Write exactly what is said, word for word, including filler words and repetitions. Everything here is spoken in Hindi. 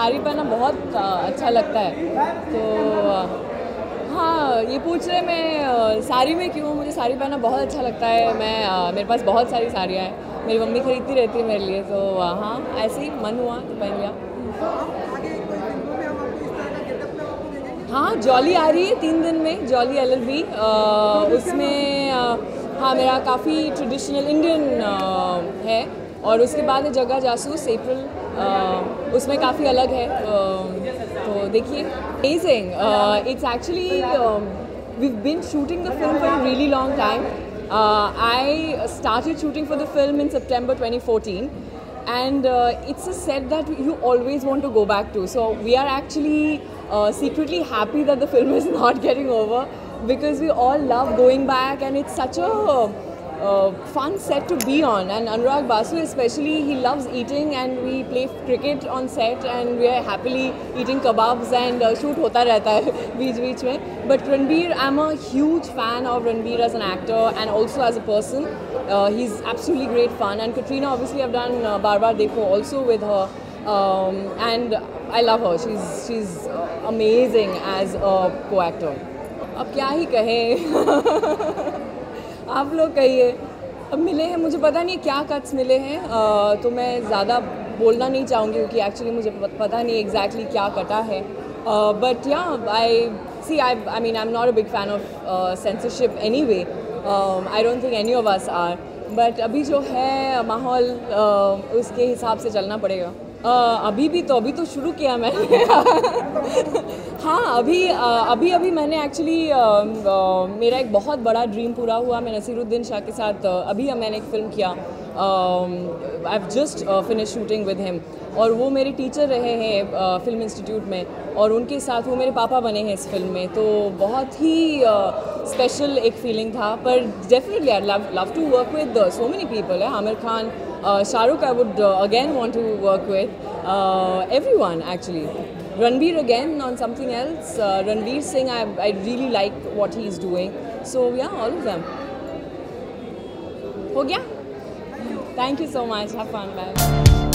साड़ी पहनना बहुत अच्छा लगता है। तो हाँ, ये पूछ रहे मैं साड़ी में क्यों, मुझे साड़ी पहनना बहुत अच्छा लगता है। मैं मेरे पास बहुत सारी साड़ियाँ हैं, मेरी मम्मी खरीदती रहती है मेरे लिए। तो हाँ, ऐसे ही मन हुआ तो पहन लिया। हाँ, जॉली आ रही है तीन दिन में, जॉली एल एल बी। उसमें आ, हाँ, मेरा काफ़ी ट्रेडिशनल इंडियन है। और उसके बाद है जगह जासूस अप्रैल, उसमें काफ़ी अलग है। uh, तो देखिए, amazing. It's actually we been shooting the film for a really long time. I started shooting for the film in September twenty fourteen. And uh, it's a set that you always want to go back to. So we are actually uh, secretly happy that the film is not getting over, because we all love going back, and it's such a uh, fun set to be on. And Anurag Basu especially, he loves eating, and we play cricket on set, and we are happily eating kebabs, and uh, shoot hota rehta hai beech beech mein. But Ranbir, I'm a huge fan of Ranbir as an actor and also as a person. Uh, he's absolutely great fun. And Katrina, obviously I've done uh, Baar Baar Dekho also with her, um, and I love her. She's she's amazing as a co-actor. अब क्या ही कहें आप लोग कहिए। अब मिले हैं, मुझे पता नहीं क्या कट्स मिले हैं, uh, तो मैं ज़्यादा बोलना नहीं चाहूँगी, क्योंकि एक्चुअली मुझे पता नहीं एग्जैक्टली exactly क्या कटा है। But yeah I see I I mean I am not a big fan of censorship anyway. I don't think any of us are. But अभी जो है माहौल, uh, उसके हिसाब से चलना पड़ेगा. uh, अभी भी तो अभी तो शुरू किया मैंने हाँ, अभी uh, अभी अभी मैंने एक्चुअली uh, uh, मेरा एक बहुत बड़ा ड्रीम पूरा हुआ. मैं नसीरुद्दीन शाह के साथ uh, अभी मैंने एक फ़िल्म किया. I have just finish shooting with him, और वो मेरे टीचर रहे हैं फिल्म इंस्टीट्यूट में, और उनके साथ वो मेरे पापा बने हैं इस फिल्म में. तो बहुत ही स्पेशल uh, एक फीलिंग था. पर definitely I love love to work with so many people. है Aamir Khan, Shahrukh I would again want to work with, everyone actually. Ranbir again on something else. uh, Ranveer Singh, I, I really like what he is doing. So yeah, all of them. हो गया? Thank you so much. Have fun. Bye.